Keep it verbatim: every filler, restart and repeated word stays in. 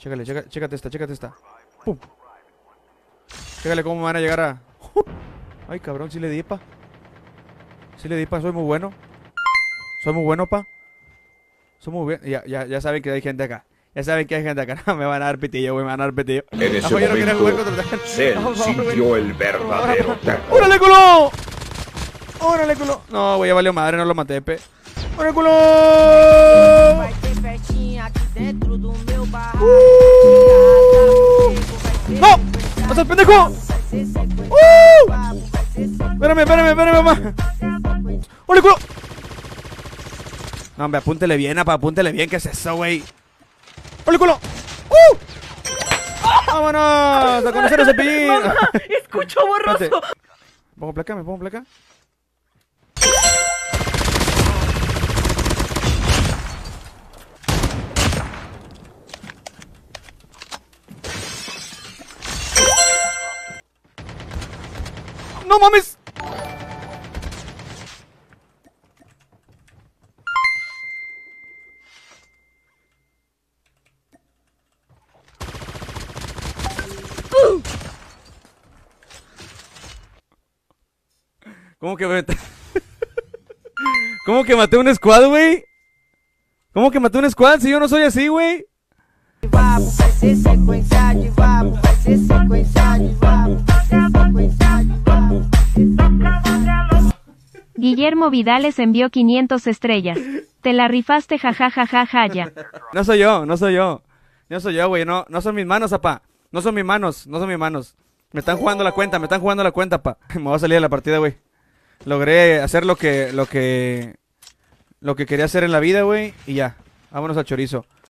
Chécale, chécate, chécate esta, chécate esta. Pum. Chécale cómo me van a llegar a... Ay, cabrón, sí le di, pa. Sí le di, pa, soy muy bueno. Soy muy bueno, pa. Soy muy bien. Ya, ya, ya saben que hay gente acá. Ya saben que hay gente acá. No, me van a dar pitillo, güey, me van a dar pitillo. En ese Ajo, yo no quería jugar momento, contra- Cell Por favor, güey. sintió el verdadero terror. ¡Órale, culo! ¡Órale, culo! No, güey, ya valió madre, no lo maté, pe. ¡Órale, culo! Vai ter festinha aqui dentro do meu barraco. ¡No! ¡No seas pendejo! ¡Uh! Espérame, espérame, espérame, mamá. ¡Órale, culo! No, hombre, apúntele bien, apa, apúntele bien. ¿Qué es eso, güey? ¡Órale, culo! ¡Uh! ¡Vámonos! ¡A conocer a Cepillín! Mamá, escucho borroso. Espérate. ¿Me pongo placa? ¿Me pongo placa? ¡No mames! ¿Cómo que maté? ¿Cómo que maté un squad, güey? ¿Cómo que maté un squad si yo no soy así, güey? Vai ser sequência de vapo, vai ser sequência de vapo, vai ser sequência de vapo. Guillermo Vidales envió quinientas estrellas. Te la rifaste, jajajaja, ya. No soy yo, no soy yo. No soy yo, güey. No, no son mis manos, apá. No son mis manos, no son mis manos. Me están jugando la cuenta, me están jugando la cuenta, pa. Me voy a salir de la partida, güey. Logré hacer lo que, lo que, lo que quería hacer en la vida, güey. Y ya. Vámonos al chorizo.